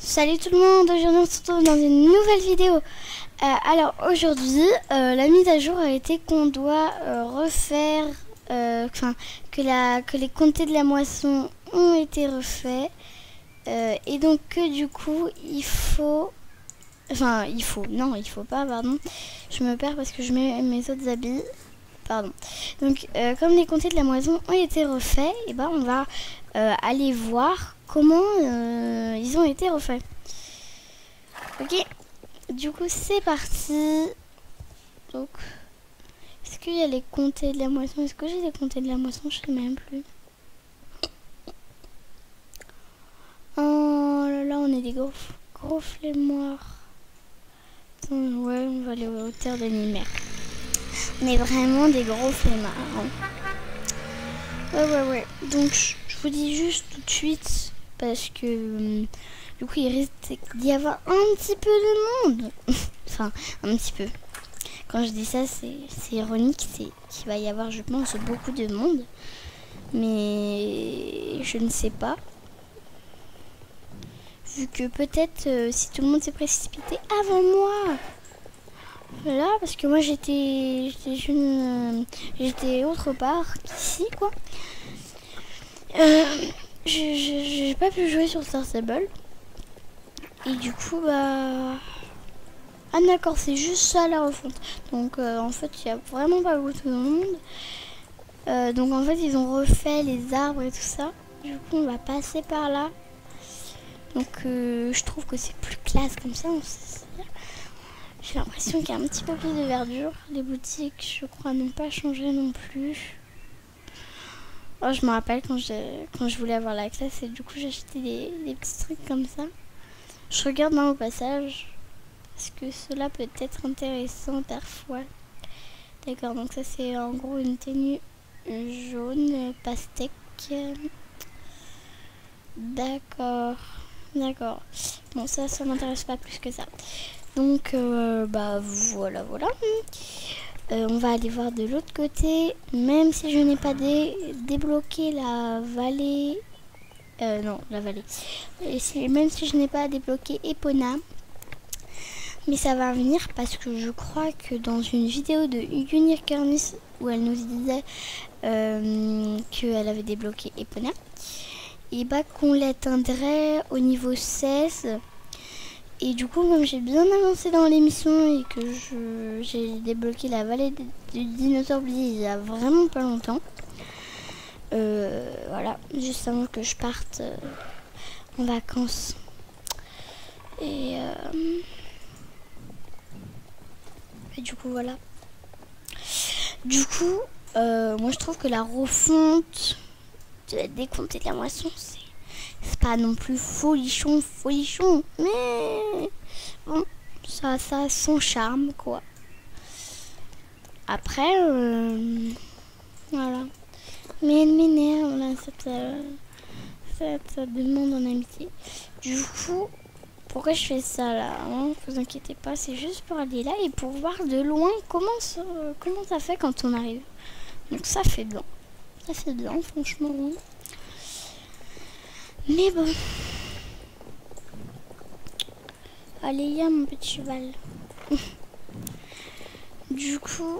Salut tout le monde, aujourd'hui on se retrouve dans une nouvelle vidéo. Alors aujourd'hui la mise à jour a été qu'on doit refaire, que les comtés de la moisson ont été refaits et donc que du coup il faut pas, pardon, je me perds parce que je mets mes autres habits, pardon. Donc comme les comtés de la moisson ont été refaits, et ben on va aller voir comment ils ont été refaits. Ok, du coup c'est parti. Donc est-ce qu'il y a les comtés de la moisson? Est-ce que j'ai les comtés de la moisson? Je sais même plus. Oh là là, on est des gros flemmoirs. Ouais, on va aller aux terres de Nîmes. On est vraiment des gros flemmards, hein. Ouais. Donc je vous dis juste tout de suite parce que du coup il risque d'y avoir un petit peu de monde. Enfin un petit peu. Quand je dis ça c'est ironique, c'est qu'il va y avoir, je pense, beaucoup de monde. Mais je ne sais pas. Vu que peut-être si tout le monde s'est précipité avant moi. Voilà, parce que moi j'étais autre part qu'ici, quoi. J'ai pas pu jouer sur Star Stable. Et du coup, bah... Ah d'accord, c'est juste ça la refonte. Donc en fait, il n'y a vraiment pas beaucoup de monde. Donc en fait, ils ont refait les arbres et tout ça. Du coup, on va passer par là. Donc je trouve que c'est plus classe comme ça. J'ai l'impression qu'il y a un petit peu plus de verdure. Les boutiques, je crois, n'ont pas changé non plus. Oh, je me rappelle quand je voulais avoir la classe et du coup j'ai acheté des petits trucs comme ça. Je regarde au passage parce que cela peut être intéressant parfois. D'accord, donc ça c'est en gros une tenue jaune pastèque. D'accord. Bon, ça m'intéresse pas plus que ça. Donc bah voilà. On va aller voir de l'autre côté. Même si je n'ai pas débloqué la vallée. Non, la vallée. Même si je n'ai pas débloqué Epona. Mais ça va venir parce que je crois que dans une vidéo de Unicornis où elle nous disait qu'elle avait débloqué Epona, et bah qu'on l'atteindrait au niveau 16. Et du coup, comme j'ai bien avancé dans l'émission et que j'ai débloqué la vallée du dinosaure oublié il y a vraiment pas longtemps, voilà, juste avant que je parte en vacances. Et du coup, voilà. Du coup, moi je trouve que la refonte des comtés de la moisson, c'est pas non plus folichon, mais bon, ça a son charme, quoi. Après, voilà. Mais elle m'énerve, là, cette demande en amitié. Du coup, pourquoi je fais ça, là, hein? Vous inquiétez pas, c'est juste pour aller là et pour voir de loin comment ça fait quand on arrive. Donc ça fait bien. Ça fait bien, franchement. Mais bon. Allez, y a mon petit cheval. Du coup,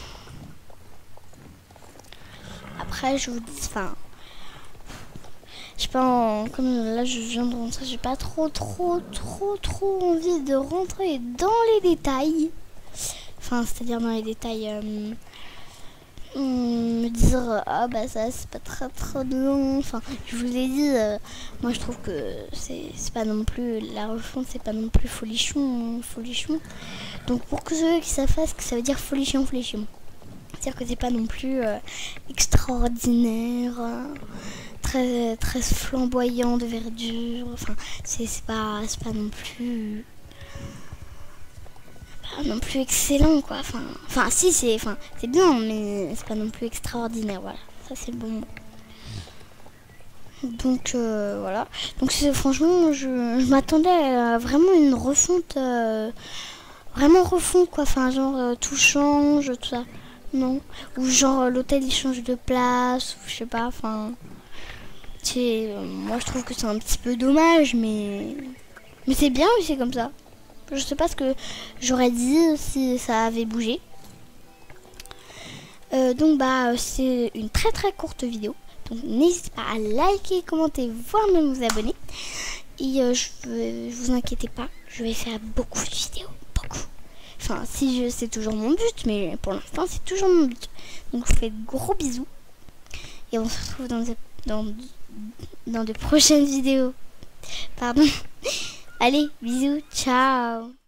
après je vous dis, enfin, je sais pas, comme là je viens de rentrer, j'ai pas trop envie de rentrer dans les détails. Enfin, c'est-à-dire dans les détails, me dire ah bah ça c'est pas très long. Enfin, je vous ai dit, moi je trouve que c'est pas non plus la refonte, c'est pas non plus folichon. Donc pour que ceux qui savent pas ce que ça veut dire folichon, c'est-à-dire que c'est pas non plus extraordinaire, très flamboyant de verdure. Enfin, c'est pas non plus excellent, quoi. Enfin si, c'est bien, mais c'est pas non plus extraordinaire. Voilà, ça c'est bon. Donc voilà. Donc franchement, je m'attendais à vraiment une refonte, vraiment refonte, quoi. Enfin genre tout change, tout ça. Non. Ou genre l'hôtel il change de place, ou je sais pas. Enfin, moi je trouve que c'est un petit peu dommage, mais Mais c'est bien aussi comme ça. Je sais pas ce que j'aurais dit si ça avait bougé. Donc bah c'est une très courte vidéo. Donc n'hésitez pas à liker, commenter, voire même vous abonner. Et vous inquiétez pas, je vais faire beaucoup de vidéos. Beaucoup. Enfin, c'est toujours mon but, mais pour l'instant c'est toujours mon but. Donc je vous fais de gros bisous. Et on se retrouve dans de prochaines vidéos. Pardon. Allez, bisous, ciao.